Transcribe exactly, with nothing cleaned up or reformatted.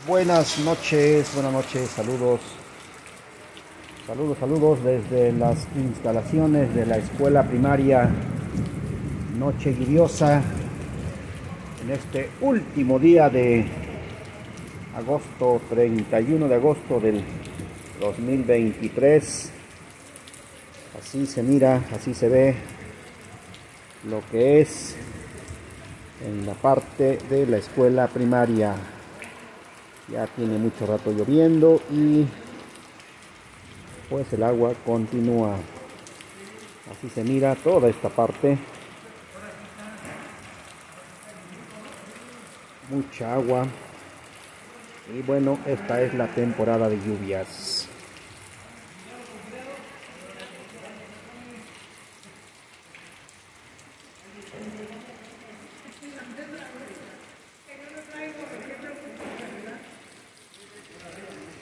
Buenas noches, buenas noches, saludos, saludos, saludos desde las instalaciones de la escuela primaria. Noche lluviosa en este último día de agosto, treinta y uno de agosto del dos mil veintitrés. Así se mira, así se ve lo que es en la parte de la escuela primaria. Ya tiene mucho rato lloviendo y pues el agua continúa. Así se mira toda esta parte. Mucha agua. Y bueno, esta es la temporada de lluvias.